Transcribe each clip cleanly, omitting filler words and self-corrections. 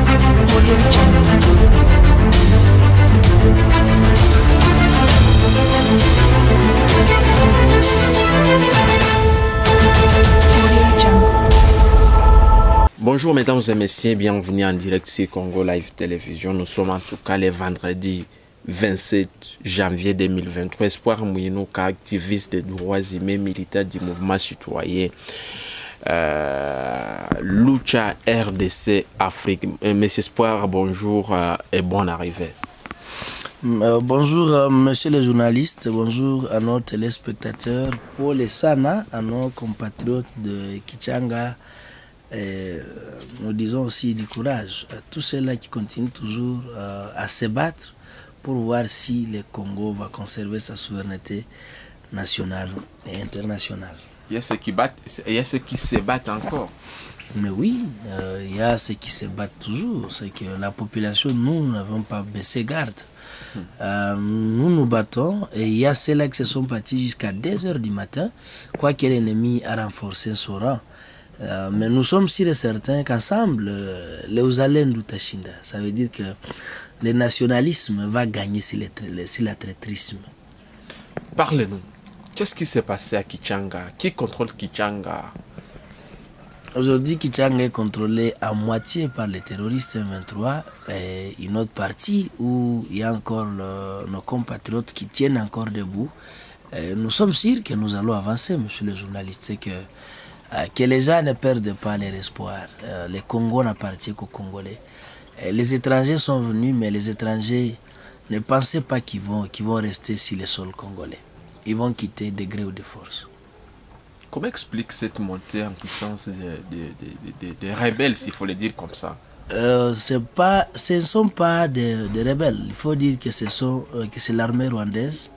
Bonjour mesdames et messieurs, bienvenue en direct sur Congo Live Télévision. Nous sommes en tout cas le vendredi 27 janvier 2023. Espoir Mouyinouka, activiste des droits humains, militant du mouvement citoyen Lucha RDC Afrique. Monsieur Espoir, bonjour et bonne arrivée. Bonjour monsieur les journalistes, bonjour à nos téléspectateurs, pour les Sana, à nos compatriotes de Kichanga. Nous disons aussi du courage à tous ceux-là qui continuent toujours à se battre pour voir si le Congo va conserver sa souveraineté nationale et internationale. Il y a ceux qui battent, il y a ceux qui se battent encore. Mais oui, il y a ceux qui se battent toujours. C'est que la population, nous n'avons pas baissé garde. Nous nous battons et il y a ceux-là qui se sont partis jusqu'à 2 h du matin, quoique l'ennemi a renforcé son rang. Mais nous sommes sûrs et certains qu'ensemble, les Ouzalènes d'Outashinda, ça veut dire que le nationalisme va gagner sur l'attrétrisme. Parlez-nous. Qu'est-ce qui s'est passé à Kichanga? Qui contrôle Kichanga? Aujourd'hui, Kichanga est contrôlé à moitié par les terroristes M23 et une autre partie où il y a encore nos compatriotes qui tiennent encore debout. Et nous sommes sûrs que nous allons avancer, monsieur le journaliste. C'est que les gens ne perdent pas leur espoir. Le Congo n'appartient qu'aux Congolais. Les étrangers sont venus, mais les étrangers ne pensaient pas qu'ils vont rester sur le sol congolais. Ils vont quitter de gré ou de force. Comment explique cette montée en puissance des rebelles, s'il faut le dire comme ça? Ce ne sont pas des rebelles. Il faut dire que c'est l'armée rwandaise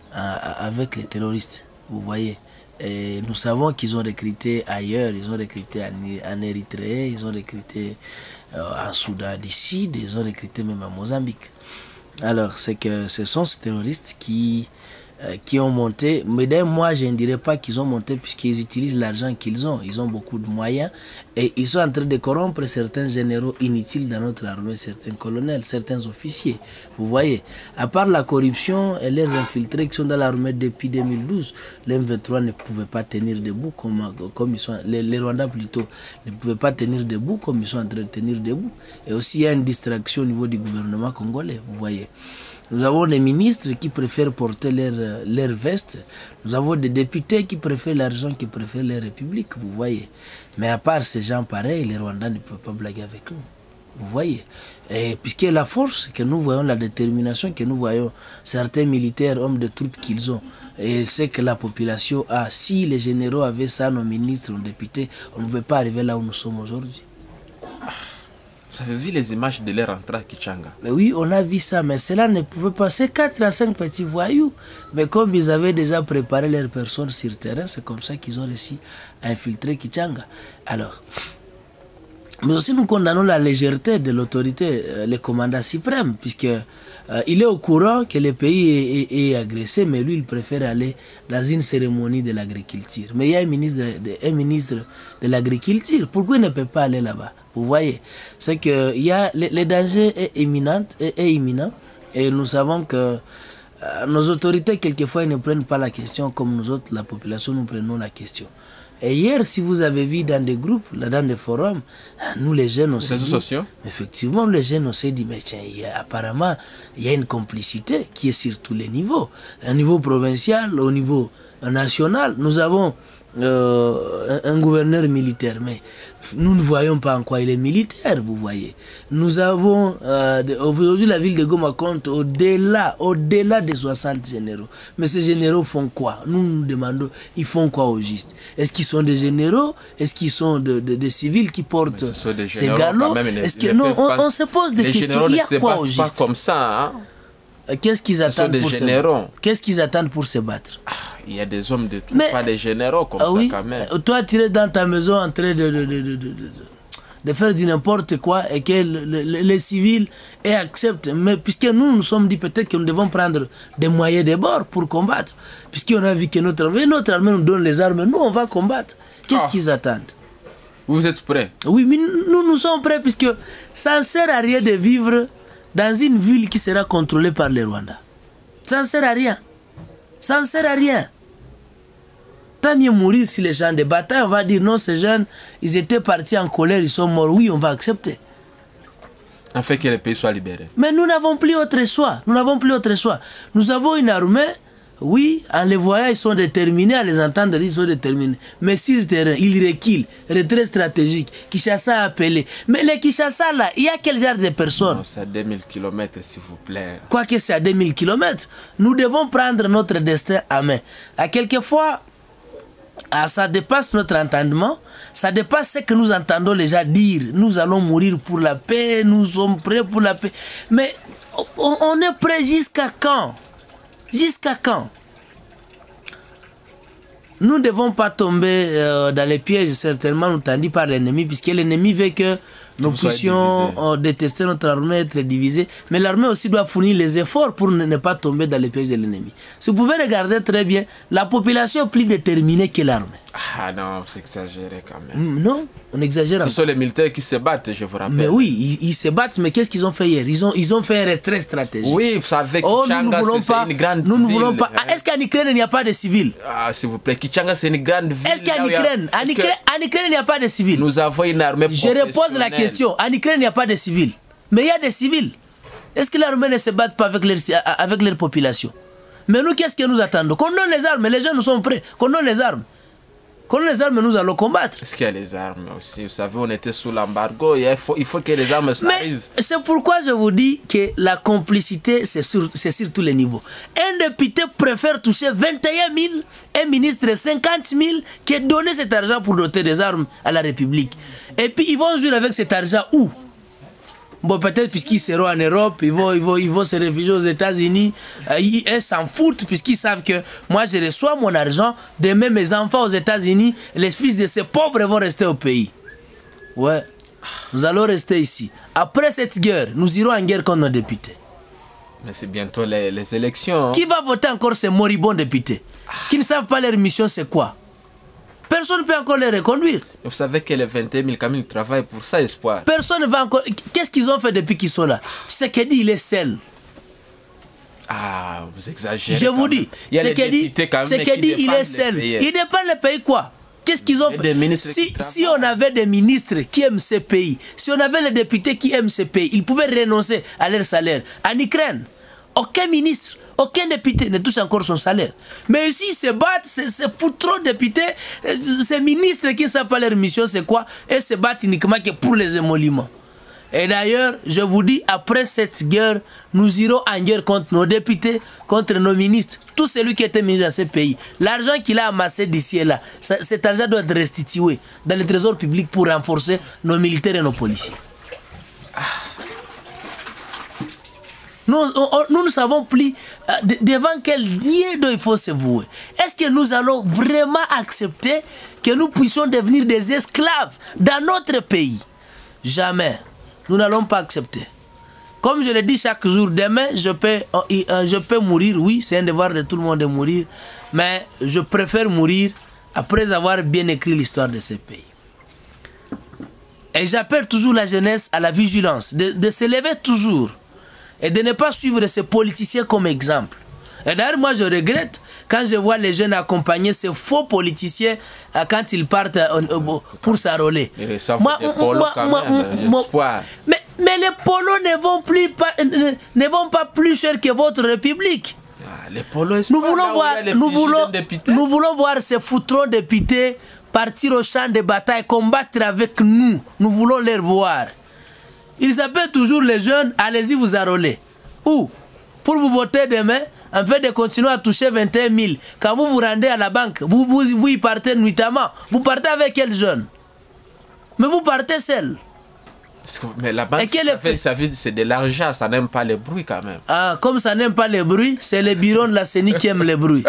avec les terroristes. Vous voyez. Et nous savons qu'ils ont recruté ailleurs, ils ont recruté en Érythrée, ils ont recruté en Soudan du Sud, ils ont recruté même en Mozambique. Alors, c'est que ce sont ces terroristes qui ont monté, mais d'ailleurs moi je ne dirais pas qu'ils ont monté puisqu'ils utilisent l'argent qu'ils ont. Ils ont beaucoup de moyens et ils sont en train de corrompre certains généraux inutiles dans notre armée, certains colonels, certains officiers. Vous voyez, à part la corruption et leurs infiltrés qui sont dans l'armée depuis 2012, les M23 ne pouvaient pas tenir debout comme ils sont, les Rwandais plutôt, ne pouvaient pas tenir debout comme ils sont en train de tenir debout. Et aussi il y a une distraction au niveau du gouvernement congolais, vous voyez. Nous avons des ministres qui préfèrent porter leur veste. Nous avons des députés qui préfèrent l'argent, qui préfèrent les républiques, vous voyez. Mais à part ces gens pareils, les Rwandais ne peuvent pas blaguer avec nous. Vous voyez. Et puisque la force que nous voyons, la détermination que nous voyons, certains militaires, hommes de troupes qu'ils ont, et c'est que la population a, si les généraux avaient ça, nos ministres, nos députés, on ne pouvait pas arriver là où nous sommes aujourd'hui. Vous avez vu les images de leur entrée à Kichanga? Oui, on a vu ça, mais cela ne pouvait pas. C'est 4 à 5 petits voyous. Mais comme ils avaient déjà préparé leurs personnes sur le terrain, c'est comme ça qu'ils ont réussi à infiltrer Kichanga. Alors, mais aussi nous condamnons la légèreté de l'autorité, le commandant suprême, puisque il est au courant que le pays est agressé, mais lui, il préfère aller dans une cérémonie de l'agriculture. Mais il y a un ministre de l'agriculture. Pourquoi il ne peut pas aller là-bas? Vous voyez, c'est que le danger est imminent, et nous savons que nos autorités, quelquefois, ils ne prennent pas la question comme nous autres, la population, nous prenons la question. Et hier, si vous avez vu dans des groupes, dans des forums, nous les jeunes, on s'est dit, effectivement, les jeunes, on s'est dit, mais tiens, apparemment, il y a une complicité qui est sur tous les niveaux. Au niveau provincial, au niveau national, nous avons un gouverneur militaire, mais nous ne voyons pas en quoi il est militaire, vous voyez. Nous avons, aujourd'hui la ville de Goma compte au-delà des 60 généraux. Mais ces généraux font quoi? Nous nous demandons, ils font quoi au juste? Est-ce qu'ils sont des généraux? Est-ce qu'ils sont des civils qui portent ces galops? Est-ce que non, on se pose des questions. Il y a quoi au juste? Pas comme ça, hein? Qu'est-ce qu'ils attendent pour se battre? Qu'est-ce qu'ils attendent pour se battre? Il y a des hommes de tout, pas des généraux comme ça quand même. Toi, tu es dans ta maison en train de faire du n'importe quoi et que les civils acceptent. Mais puisque nous sommes dit peut-être que nous devons prendre des moyens de bord pour combattre. Puisqu'on a vu que notre armée nous donne les armes, nous on va combattre. Qu'est-ce qu'ils attendent? Vous êtes prêts? Oui, mais nous sommes prêts puisque ça ne sert à rien de vivre dans une ville qui sera contrôlée par les Rwandais. Ça ne sert à rien. Ça ne sert à rien. Tant mieux mourir si les gens de bataille, on va dire non, ces jeunes, ils étaient partis en colère, ils sont morts. Oui, on va accepter. En fait que les pays soient libérés. Mais nous n'avons plus autre choix. Nous n'avons plus autre choix. Nous avons une armée. Oui, en les voyant, ils sont déterminés, à les entendre, ils sont déterminés. Mais sur le terrain, ils reculent, retrait stratégique. Kinshasa a appelé. Mais les Kinshasa, là, il y a quel genre de personnes? C'est à 2000 km, s'il vous plaît. Quoique c'est à 2000 km, nous devons prendre notre destin à main. À quelquefois, ça dépasse notre entendement, ça dépasse ce que nous entendons les gens dire. Nous allons mourir pour la paix, nous sommes prêts pour la paix. Mais on est prêt jusqu'à quand? Jusqu'à quand? Nous ne devons pas tomber dans les pièges certainement tendus par l'ennemi, puisque l'ennemi veut que nous puissions détester notre armée, être divisés. Mais l'armée aussi doit fournir les efforts pour ne pas tomber dans les pièges de l'ennemi. Si vous pouvez regarder très bien, la population est plus déterminée que l'armée. Ah non, vous exagérez quand même. Non, on exagère. Ce sont les militaires qui se battent, je vous rappelle. Mais oui, ils se battent, mais qu'est-ce qu'ils ont fait hier? Ils ont fait un retrait stratégique. Oui, vous savez, Kichanga, c'est une grande ville. Nous ne voulons pas. Est-ce qu'en Ukraine, il n'y a pas de civils? Ah, s'il vous plaît, Kichanga, c'est une grande ville. Est-ce qu'en Ukraine, il n'y a pas de civils? Nous avons une armée professionnelle. Je repose la question. En Ukraine, il n'y a pas de civils. Mais il y a des civils. Est-ce que l'armée ne se bat pas avec leur population? Mais nous, qu'est-ce que nous attendons? Qu'on donne les armes, les gens nous sont prêts. Qu'on donne les armes. Qu'on donne les armes, nous allons combattre. Est-ce qu'il y a les armes aussi? Vous savez, on était sous l'embargo. Il faut que les armes arrivent. C'est pourquoi je vous dis que la complicité, c'est sur tous les niveaux. Un député préfère toucher 21 000, un ministre 50 000, que donner cet argent pour doter des armes à la République. Et puis, ils vont jouer avec cet argent où? Bon, peut-être puisqu'ils seront en Europe, ils vont se réfugier aux États-Unis. Ils s'en foutent puisqu'ils savent que moi, je reçois mon argent. Demain, mes enfants aux États-Unis, les fils de ces pauvres vont rester au pays. Ouais, nous allons rester ici. Après cette guerre, nous irons en guerre contre nos députés. Mais c'est bientôt les élections. Hein. Qui va voter encore ces moribonds députés qui ne savent pas leur mission, c'est quoi? Personne ne peut encore les reconduire. Vous savez que les 21 000 quand même ils travaillent pour ça, espoir. Personne ne va encore. Qu'est-ce qu'ils ont fait depuis qu'ils sont là? C'est que dit il est seul. Ah, vous exagérez. Je vous dis, c'est que dit il est seul. Il dépend le pays quoi? Qu'est-ce qu'ils ont fait? Si on avait des ministres qui aiment ce pays, si on avait les députés qui aiment ce pays, ils pouvaient renoncer à leur salaire. En Ukraine, aucun ministre, aucun député ne touche encore son salaire. Mais ici, ils se battent, c'est pour trop de députés, ces ministres qui ne savent pas leur mission, c'est quoi? Et se battent uniquement que pour les émoluments. Et d'ailleurs, je vous dis, après cette guerre, nous irons en guerre contre nos députés, contre nos ministres, tout celui qui était ministre dans ce pays. L'argent qu'il a amassé d'ici et là, cet argent doit être restitué dans le trésor public pour renforcer nos militaires et nos policiers. Nous ne savons plus devant quel Dieu il faut se vouer. Est-ce que nous allons vraiment accepter que nous puissions devenir des esclaves dans notre pays? Jamais. Nous n'allons pas accepter. Comme je le dis chaque jour, demain, je peux mourir. Oui, c'est un devoir de tout le monde de mourir. Mais je préfère mourir après avoir bien écrit l'histoire de ce pays. Et j'appelle toujours la jeunesse à la vigilance, de se lever toujours. Et de ne pas suivre ces politiciens comme exemple. Et d'ailleurs, moi, je regrette quand je vois les jeunes accompagner ces faux politiciens quand ils partent pour s'enrôler. Mais les polos ne vont pas plus cher que votre République. Les polos, nous voulons voir ces foutrons députés partir au champ de bataille, combattre avec nous. Nous voulons les voir. Ils appellent toujours les jeunes, allez-y vous enrôler. Où? Pour vous voter demain, en fait de continuer à toucher 21 000. Quand vous vous rendez à la banque, vous y partez nuitamment. Vous partez avec quel jeune? Mais vous partez seul. Mais la banque, c'est de l'argent, ça n'aime pas le bruit quand même. Ah, comme ça n'aime pas le bruit, c'est les bureaux de la CENI qui aiment le bruit.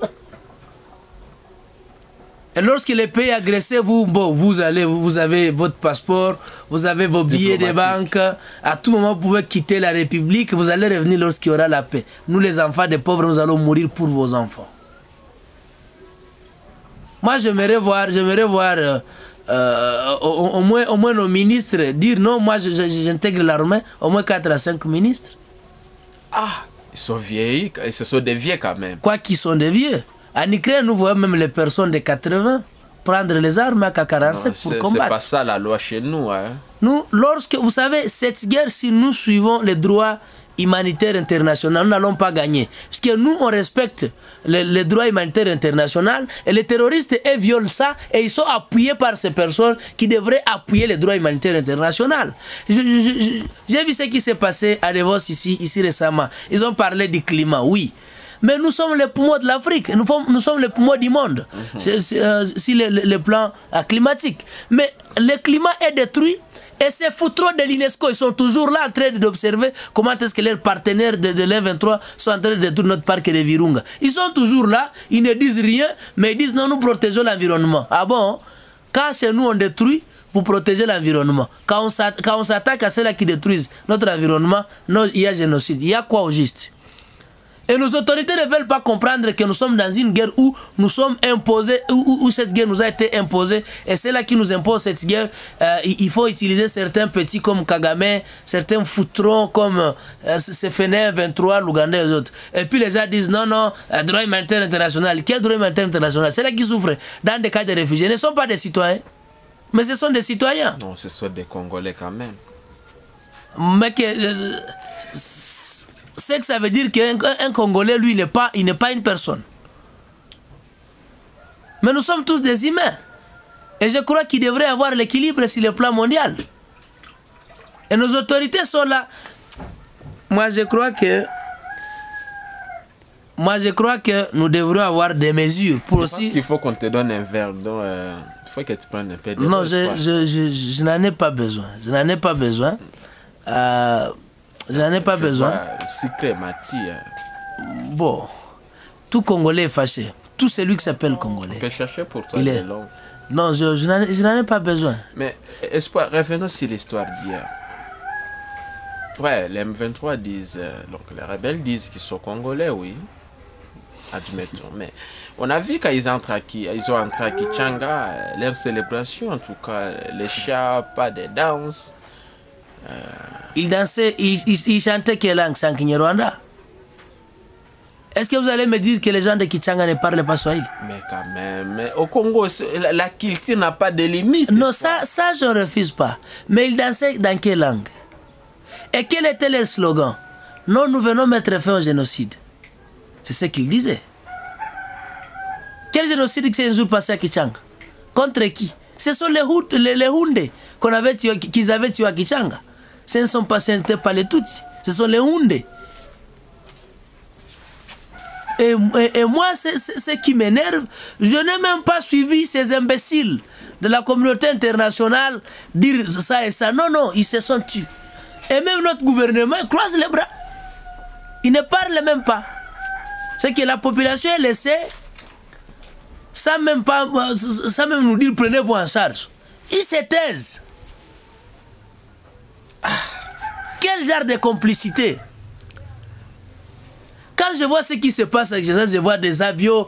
Et lorsque les pays agressés, vous avez votre passeport, vous avez vos billets de banque. À tout moment, vous pouvez quitter la République. Vous allez revenir lorsqu'il y aura la paix. Nous, les enfants des pauvres, nous allons mourir pour vos enfants. Moi, j'aimerais voir au moins nos ministres, dire non, moi j'intègre l'armée, au moins 4 à 5 ministres. Ah, ils sont vieillis, ils se sont des vieux quand même. Quoi qu'ils sont des vieux. En Ukraine, nous voyons même les personnes de 80 prendre les armes à AK-47 pour combattre. C'est pas ça la loi chez nous. Hein. Nous, lorsque, vous savez, cette guerre, si nous suivons les droits humanitaires internationaux, nous n'allons pas gagner. Parce que nous, on respecte les droits humanitaires internationaux et les terroristes, eux, violent ça et ils sont appuyés par ces personnes qui devraient appuyer les droits humanitaires internationaux. J'ai vu ce qui s'est passé à Davos ici récemment. Ils ont parlé du climat, oui. Mais nous sommes les poumons de l'Afrique, nous sommes les poumons du monde, si le plan climatique. Mais le climat est détruit et ces foutrons de l'UNESCO, ils sont toujours là en train d'observer comment est-ce que leurs partenaires de l'E23 sont en train de détruire notre parc de Virunga. Ils sont toujours là, ils ne disent rien, mais ils disent non, nous protégeons l'environnement. Ah bon? Quand chez nous on détruit, vous protégez l'environnement. Quand on s'attaque à ceux-là qui détruisent notre environnement, non, il y a génocide. Il y a quoi au juste? Et nos autorités ne veulent pas comprendre que nous sommes dans une guerre où nous sommes imposés, où cette guerre nous a été imposée. Et c'est là qui nous impose cette guerre. Il faut utiliser certains petits comme Kagame, certains foutrons comme CFN 23, l'Ouganda et les autres. Et puis les gens disent non, non, droit humanitaire international. Quel droit humanitaire international? C'est là qui souffrent dans des cas de réfugiés. Ce ne sont pas des citoyens, mais ce sont des citoyens. Non, ce sont des Congolais quand même. Mais que... c'est que ça veut dire qu'un Congolais, lui, il n'est pas une personne. Mais nous sommes tous des humains. Et je crois qu'il devrait y avoir l'équilibre sur le plan mondial. Et nos autorités sont là. Moi, je crois que nous devrions avoir des mesures pour aussi... Je pense qu'il faut qu'on te donne un verre. Donc, il faut que tu prennes un peu de... Non, je n'en ai pas besoin. Je n'en ai pas besoin. Je n'en ai pas besoin. Secret, Mati. Bon, tout Congolais est fâché. Tout celui qui s'appelle Congolais. On peut chercher pour toi des langues. Non, je n'en ai pas besoin. Mais, Espoir, revenons sur l'histoire d'hier. Ouais, les M23 disent, donc les rebelles disent qu'ils sont Congolais, oui. Admettons. Mais on a vu quand ils ont entré à Kichanga, leur célébration, en tout cas, les chats, pas des danses. Il dansait, il chantait quelle langue? C'est en Kinyarwanda? Est-ce que vous allez me dire que les gens de Kichanga ne parlent pas Swahili? Mais quand même, au Congo, la culture n'a pas de limite. Non, ça je ne refuse pas. Mais ils dansaient dans quelle langue? Et quel était leur slogan? Non, nous venons mettre fin au génocide. C'est ce qu'ils disaient. Quel génocide s'est un jour passé à Kichanga? Contre qui? Ce sont les Houndés qu'ils avaient tués à Kichanga. Ce ne sont pas les Tutsis, ce sont les Houndés. Et moi, c'est ce qui m'énerve. Je n'ai même pas suivi ces imbéciles de la communauté internationale dire ça et ça. Non, non, ils se sont tués. Et même notre gouvernement croise les bras. Ils ne parlent même pas. C'est que la population est laissée sans même nous dire prenez-vous en charge. Ils se taisent. Quel genre de complicité? Quand je vois ce qui se passe avec je vois des avions.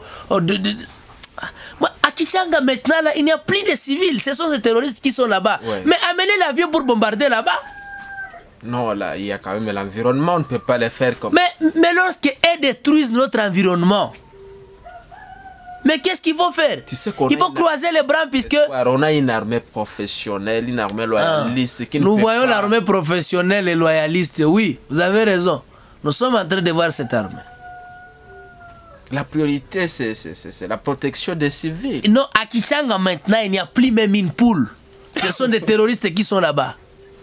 À Kichanga maintenant, là, il n'y a plus de civils. Ce sont ces terroristes qui sont là-bas. Ouais. Mais amener l'avion pour bombarder là-bas? Non, là, il y a quand même l'environnement. On ne peut pas le faire comme... Mais lorsqu'ils détruisent notre environnement, mais qu'est-ce qu'il faut faire? Tu sais il faut croiser les bras puisque... On a une armée professionnelle, une armée loyaliste. Qui nous voyons l'armée professionnelle et loyaliste, oui, vous avez raison. Nous sommes en train de voir cette armée. La priorité, c'est la protection des civils. Non, à Kichanga maintenant, il n'y a plus même une poule. Ce sont des terroristes qui sont là-bas.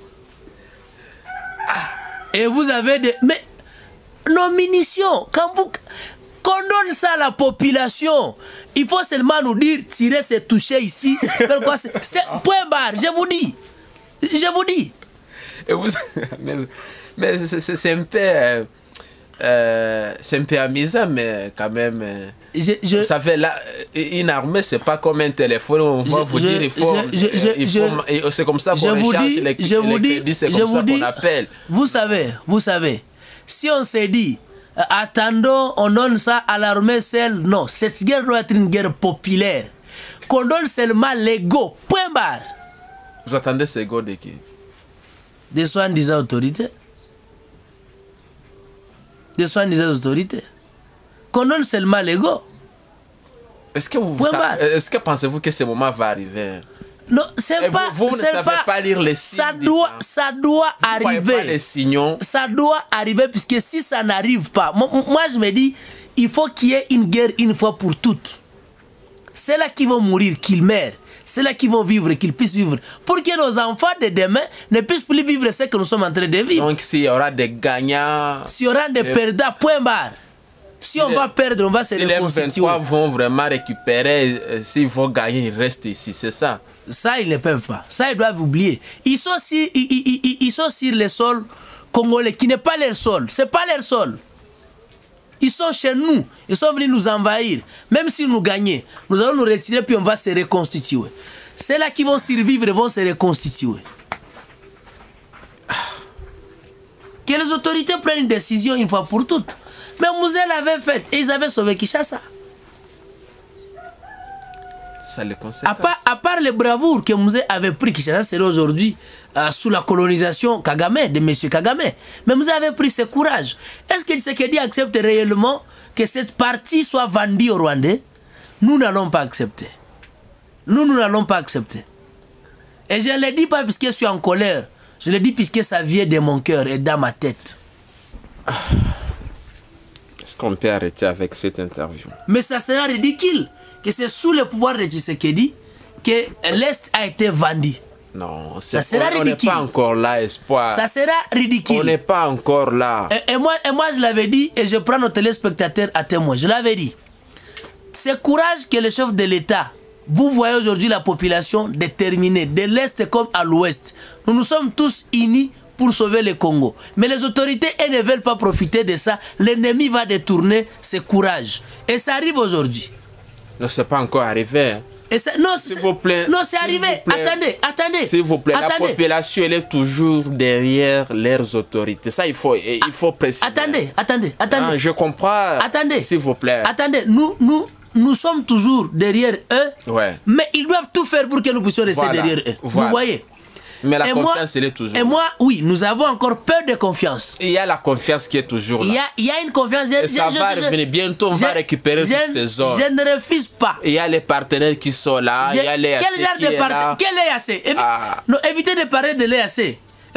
Et vous avez des... Mais nos munitions, quand vous... Qu'on donne ça à la population. Il faut seulement nous dire, tirer, c'est toucher ici. C'est point barre, je vous dis. Je vous dis. Et vous, mais c'est un peu... c'est un peu amusant, mais quand même... vous savez, là, une armée, c'est pas comme un téléphone. On va vous dire, il faut... c'est comme ça qu'on recharge les crédits, c'est comme ça qu'on appelle. Vous savez, si on s'est dit... attendons, on donne ça à l'armée seule. Non, cette guerre doit être une guerre populaire. qu'on donne seulement l'ego. Point barre. Vous attendez ce go de qui? Des soi-disant autorités. Des soi-disant autorités. Qu'on donne seulement l'ego. Est-ce que pensez-vous que ce moment va arriver? Non, c'est pas. Vous ne savez pas lire les signes. Ça doit arriver. Pas les signaux. Ça doit arriver, puisque si ça n'arrive pas, moi je me dis, il faut qu'il y ait une guerre une fois pour toutes. C'est là qu'ils vont mourir, qu'ils meurent. C'est là qu'ils vont vivre, qu'ils puissent vivre. Pour que nos enfants de demain ne puissent plus vivre ce que nous sommes en train de vivre. Donc s'il y aura des gagnants. S'il y aura des perdants, point barre. Si on va perdre, on va se reconstituer. Si les 23 vont vraiment récupérer, s'ils vont gagner, ils restent ici, c'est ça? Ça, ils ne peuvent pas. Ça, ils doivent oublier. Ils sont sur le sol congolais, qui n'est pas leur sol. Ce n'est pas leur sol. Ils sont chez nous. Ils sont venus nous envahir. Même si nous gagnons, nous allons nous retirer puis on va se reconstituer. Ceux-là qui vont survivre vont se reconstituer. Que les autorités prennent une décision une fois pour toutes. Mais Mouzé l'avait fait et ils avaient sauvé Kinshasa. Ça les conséquences. À part les bravoures que Mouzé avait pris, Kinshasa serait aujourd'hui sous la colonisation Kagame, de M. Kagame. Mais Mouzé avait pris ce courage. Est-ce que Tshisekedi accepte réellement que cette partie soit vendue aux Rwandais? Nous n'allons pas accepter. Nous n'allons pas accepter. Et je ne le dis pas parce que je suis en colère. Je le dis puisque ça vient de mon cœur et dans ma tête. Est-ce qu'on peut arrêter avec cette interview? Mais ça sera ridicule que c'est sous le pouvoir de Tshisekedi que l'Est a été vendu. Non, ça sera ridicule. On n'est pas encore là, espoir. Ça sera ridicule. On n'est pas encore là. Et moi, je l'avais dit et je prends nos téléspectateurs à témoin. Je l'avais dit. C'est courage que le chef de l'État, vous voyez aujourd'hui la population déterminée, de l'Est comme à l'Ouest. Nous sommes tous unis pour sauver le Congo. Mais les autorités, elles ne veulent pas profiter de ça. L'ennemi va détourner ce courage. Et ça arrive aujourd'hui. Non, c'est pas encore arrivé. Et ça, non, s'il vous plaît. Non, c'est arrivé. Attendez. S'il vous plaît, la population, elle est toujours derrière leurs autorités. Ça, il faut préciser. Attendez. Non, je comprends. Attendez. S'il vous plaît. Attendez, nous sommes toujours derrière eux. Ouais. Mais ils doivent tout faire pour que nous puissions rester derrière eux. Voilà. Vous voyez? Mais la confiance, elle est toujours là. Et moi, oui, nous avons encore peu de confiance. Il y a la confiance qui est toujours là. Il y a une confiance. Et ça va revenir. Bientôt, on va récupérer toutes ces zones. Je ne refuse pas. Il y a les partenaires qui sont là. Il y a l'EAC Quel genre de partenaires? Quel EAC? Non, évitez de parler de l'EAC.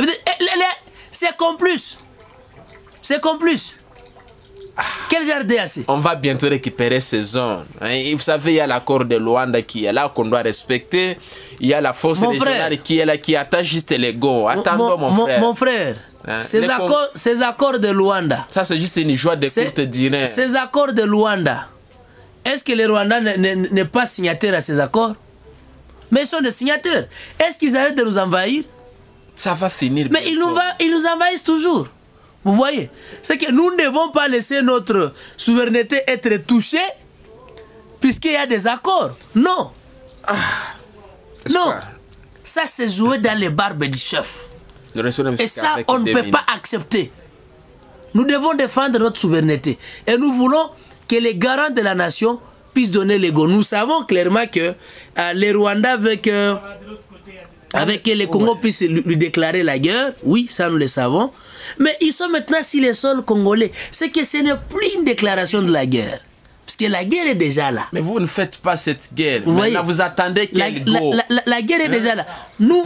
C'est complice. C'est complice. Quel genre d'EAC? On va bientôt récupérer ces zones. Vous savez, il y a l'accord de Luanda qui est là, qu'on doit respecter. Il y a la force régionale qui est là, qui attache juste l'ego. Attends, mon frère. Mon frère, ces accords de Luanda. Ça, c'est juste une joie de courte durée. Ces accords de Luanda, est-ce que les Rwandais n'est pas signataire à ces accords? Mais ils sont des signataires. Est-ce qu'ils arrêtent de nous envahir? Ça va finir. Mais ils nous envahissent toujours. Vous voyez? C'est que nous ne devons pas laisser notre souveraineté être touchée puisqu'il y a des accords. Non. Non. Ça, c'est jouer dans les barbes du chef. Et ça, on ne peut pas accepter. Nous devons défendre notre souveraineté. Et nous voulons que les garants de la nation puissent donner l'ego. Nous savons clairement que les Rwandais veulent que les Congos puissent lui déclarer la guerre. Oui, ça nous le savons. Mais ils sont maintenant sur les sols congolais. C'est que ce n'est plus une déclaration de la guerre. Parce que la guerre est déjà là. Mais vous ne faites pas cette guerre. Maintenant, vous attendez qu'elle go. La guerre est déjà là.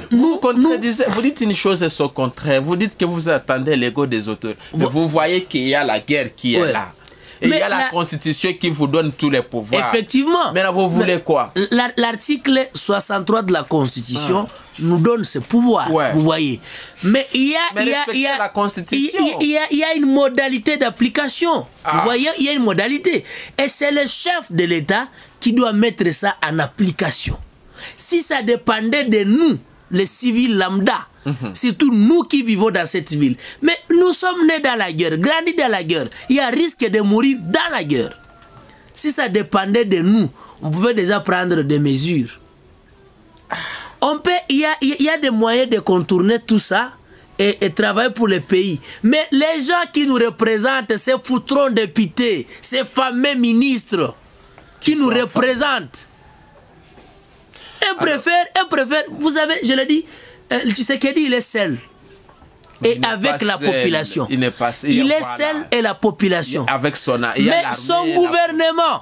Vous dites une chose et son contraire. Vous dites que vous attendez l'ego des auteurs. Mais vous voyez qu'il y a la guerre qui est là. Et il y a la constitution qui vous donne tous les pouvoirs. Effectivement. Mais là, vous voulez quoi? L'article 63 de la constitution nous donne ce pouvoir. Ouais. Vous voyez. Mais il y a une modalité d'application. Vous voyez, il y a une modalité. Et c'est le chef de l'État qui doit mettre ça en application. Si ça dépendait de nous, les civils lambda, surtout nous qui vivons dans cette ville. Mais nous sommes nés dans la guerre, grandis dans la guerre. Il y a risque de mourir dans la guerre. Si ça dépendait de nous, on pouvait déjà prendre des mesures. Il y a des moyens de contourner tout ça et travailler pour le pays. Mais les gens qui nous représentent, ces foutrons députés, ces fameux ministres qui nous représentent, préfère, vous savez, je l'ai dit, Tshisekedi, il est seul. Et avec la population. Il est seul et la population. Avec mais son gouvernement,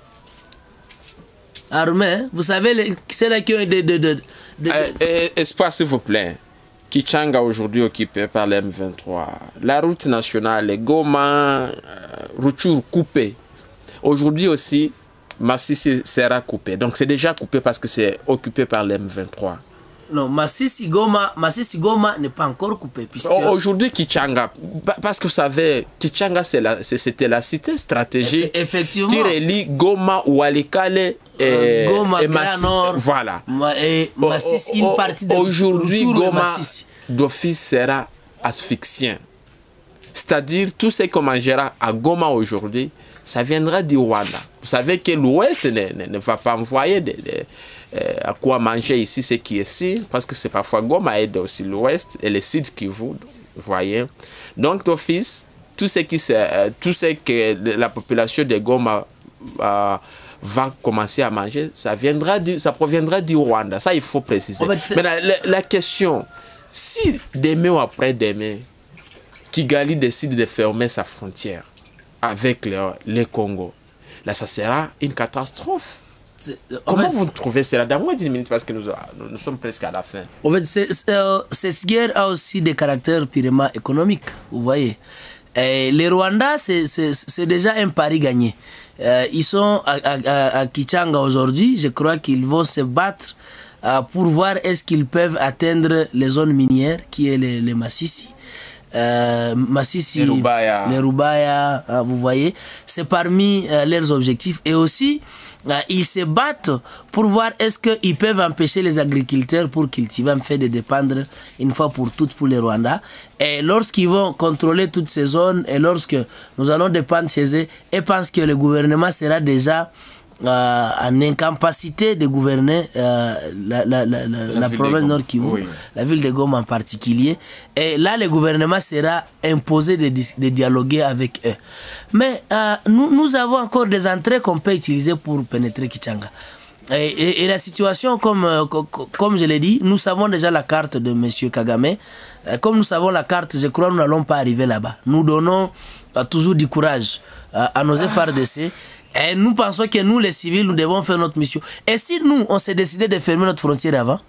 armé, vous savez, c'est là qu'il y a espoir, s'il vous plaît. Kichanga aujourd'hui occupé par les M23. La route nationale, Goma, Rutshuru coupée. Aujourd'hui aussi, Massissi sera coupé. Donc c'est déjà coupé parce que c'est occupé par les M23. Non, Massissi Goma n'est pas encore coupé. Aujourd'hui, Kichanga, parce que vous savez, Kichanga c'était la cité stratégique effectivement, qui relie Goma, Walikale et Goma, Masisi. Nord, voilà. Et Massissi, une partie de aujourd'hui, Goma d'office sera asphyxiant. C'est-à-dire, tout ce qu'on mangera à Goma aujourd'hui, ça viendra du Rwanda. Vous savez que l'Ouest ne va pas envoyer à quoi manger ici, ce qui est ici, parce que c'est parfois Goma aide aussi l'Ouest et le Sud Kivu, vous voyez. Donc, d'office, tout ce que la population de Goma va commencer à manger, ça proviendra du Rwanda. Ça, il faut préciser. Mais la question, si demain ou après-demain, Kigali décide de fermer sa frontière avec le Congo, là, ça sera une catastrophe. Comment vous trouvez cela? D'abord 10 minutes parce que nous sommes presque à la fin. En fait, cette guerre a aussi des caractères purement économiques, vous voyez. Et les Rwandais, c'est déjà un pari gagné. Ils sont à Kichanga aujourd'hui. Je crois qu'ils vont se battre pour voir est-ce qu'ils peuvent atteindre les zones minières, qui est les Massissi. Massissi, les Rubaya, vous voyez. C'est parmi leurs objectifs. Et aussi, ils se battent pour voir est-ce qu'ils peuvent empêcher les agriculteurs pour cultiver en fait de dépendre une fois pour toutes pour les Rwandais. Et lorsqu'ils vont contrôler toutes ces zones et lorsque nous allons dépendre chez eux, ils pensent que le gouvernement sera déjà en incapacité de gouverner la province Nord Kivu, oui. La ville de Goma en particulier. Et là, le gouvernement sera imposé de dialoguer avec eux. Mais nous avons encore des entrées qu'on peut utiliser pour pénétrer Kichanga. Et la situation, comme je l'ai dit, nous savons déjà la carte de M. Kagame. Comme nous savons la carte, je crois que nous n'allons pas arriver là-bas. Nous donnons toujours du courage à nos FARDC. Et nous pensons que nous, les civils, nous devons faire notre mission. Et si nous, on s'est décidé de fermer notre frontière avant?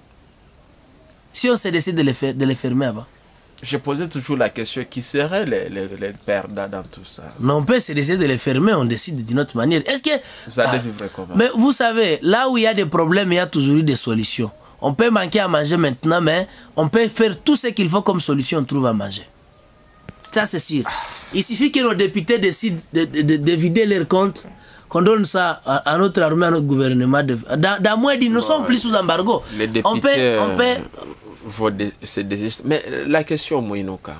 Si on s'est décidé de les fermer avant? Je posais toujours la question, qui seraient les perdants dans tout ça? Non, on peut se décider de les fermer, on décide d'une autre manière. Est-ce que... Vous allez vivre comment? Mais vous savez, là où il y a des problèmes, il y a toujours eu des solutions. On peut manquer à manger maintenant, mais on peut faire tout ce qu'il faut comme solution, on trouve à manger. Ça, c'est sûr. Il suffit que nos députés décident de vider leurs comptes, qu'on donne ça à notre armée, à notre gouvernement. Dans moins dit, nous sommes plus sous embargo. Les députés vont se désister. Mais la question, Moïnoka,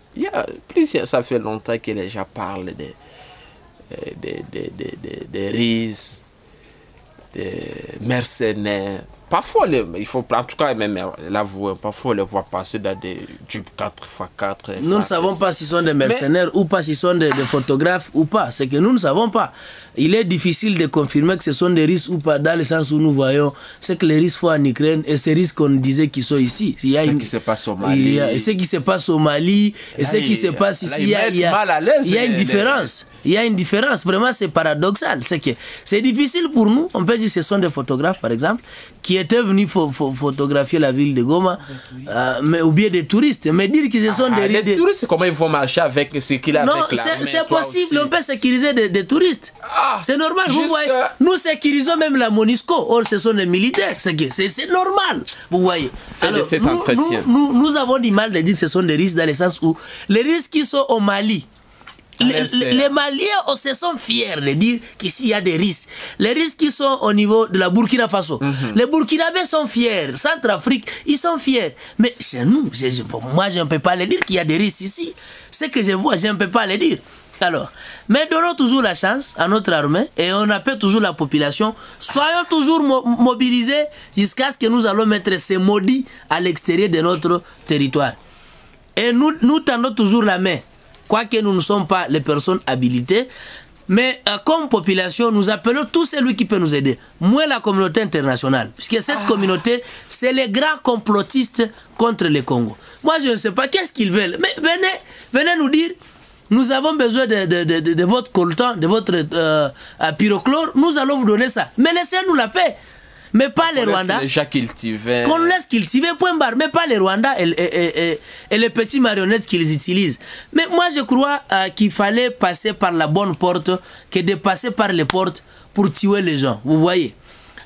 ça fait longtemps que les gens parlent des risques, des mercenaires. Parfois, il faut en tout cas même l'avouer, parfois on les voit passer dans des Jeep 4x4. Nous ne savons pas s'ils sont des mercenaires ou pas, s'ils sont des photographes ou pas. C'est que nous ne savons pas. Il est difficile de confirmer que ce sont des risques ou pas, dans le sens où nous voyons ce que les risques font en Ukraine et ces risques qu'on disait qu'ils sont ici. Il y a ce qui se passe au Mali. Et ce qui se passe au Mali, et ce qui se passe ici. Il y a une différence. Il y a une différence. Vraiment, c'est paradoxal. C'est difficile pour nous. On peut dire que ce sont des photographes, par exemple, qui étaient venus photographier la ville de Goma, ou bien des touristes. Mais dire que ce sont des touristes, comment ils vont marcher avec ce qu'il a avec l'armée? Non, c'est possible. On peut sécuriser des touristes. C'est normal. Vous voyez, nous sécurisons même la MONUSCO. Or, ce sont des militaires. C'est normal. Vous voyez. Alors, nous avons du mal de dire que ce sont des risques dans le sens où les risques qui sont au Mali, les Maliens se sont fiers de dire qu'ici il y a des risques. Les risques qui sont au niveau de la Burkina Faso, les Burkinabés sont fiers. Centrafrique, ils sont fiers. Mais c'est nous. Moi, je ne peux pas le dire qu'il y a des risques ici. Ce que je vois, je ne peux pas le dire. Alors, mais donnons toujours la chance à notre armée et on appelle toujours la population. Soyons toujours mobilisés jusqu'à ce que nous allons mettre ces maudits à l'extérieur de notre territoire. Et nous tendons toujours la main. Quoique nous ne sommes pas les personnes habilitées, Mais comme population, nous appelons tout celui qui peut nous aider. Moi, la communauté internationale. Puisque cette communauté, c'est les grands complotistes contre le Congo. Moi, je ne sais pas qu'est-ce qu'ils veulent. Mais venez nous dire, nous avons besoin de votre coltan, de votre pyrochlore. Nous allons vous donner ça. Mais laissez-nous la paix. Mais pas les Rwandais. Qu'on laisse cultiver, point barre. Mais pas les Rwandais et les petits marionnettes qu'ils utilisent. Mais moi, je crois qu'il fallait passer par la bonne porte que de passer par les portes pour tuer les gens. Vous voyez.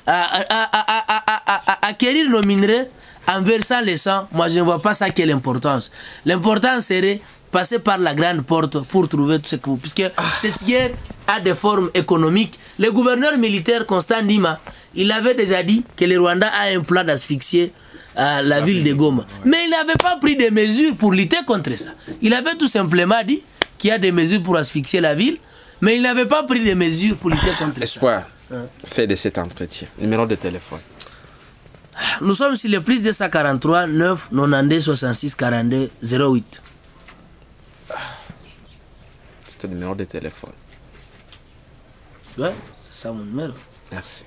Acquérir nos minerais en versant les sangs, moi, je ne vois pas ça quelle importance. L'important serait passer par la grande porte pour trouver tout ce que vous... Puisque cette guerre a des formes économiques. Le gouverneur militaire Constant Ndima, il avait déjà dit que le Rwanda a un plan d'asphyxier la ville de Goma. Mais il n'avait pas pris des mesures pour lutter contre ça. Il avait tout simplement dit qu'il y a des mesures pour asphyxier la ville, mais il n'avait pas pris des mesures pour lutter contre Espoir, ça. fait de cet entretien. Numéro de téléphone. Nous sommes sur le plus 243 9 92 66 42 08. C'est ton numéro de téléphone. Ouais, c'est ça mon numéro. Merci.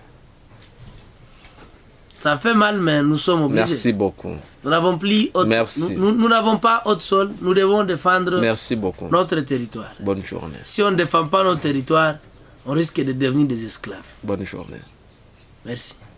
Ça fait mal, mais nous sommes obligés. Merci beaucoup. Nous n'avons plus autre... Merci. Nous n'avons pas autre sol. Nous devons défendre Merci beaucoup. notre territoire. Bonne journée. Si on ne défend pas notre territoire, on risque de devenir des esclaves. Bonne journée. Merci.